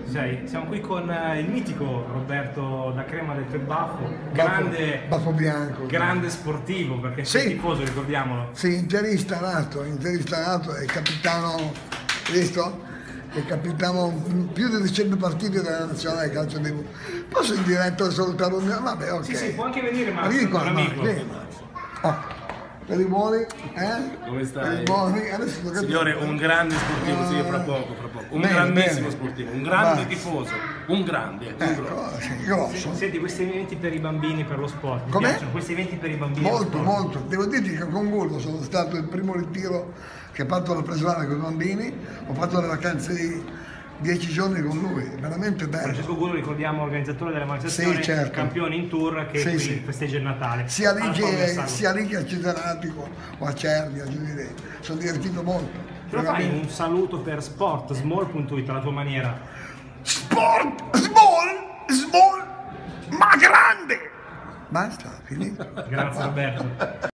Siamo qui con il mitico Roberto da Crema del Baffo, grande Baffo bianco, grande sportivo, perché sei tifoso, ricordiamolo. Sì, interista nato, è capitano, visto? È capitano più di 100 partite della nazionale calcio di Posso in diretta salutare un mio? Vabbè, ok. Sì, può anche venire, ma vieni qua, amico. Per i buoni, Come stai? Per i buoni, adesso Signore, un grande sportivo, sì, fra poco. Un grandissimo sportivo, un grande tifoso, un grande, grosso. Senti, questi eventi per i bambini, per lo sport, come? Piacciono questi eventi per i bambini? Molto. Devo dirti che con Gullo sono stato il primo ritiro che ha fatto la presolare con i bambini, ho fatto le vacanze di 10 giorni con lui, veramente bello. Francesco Gullo, ricordiamo, organizzatore della manifestazione, certo. Campione in tour, che qui festeggia il Natale. Sia lì che a Cesenatico o a Cervi, a Giudice, sono divertito molto. Ce lo fai un saluto per sportsmall.it alla tua maniera? Sport, small, ma grande! Basta, finito. Grazie Roberto.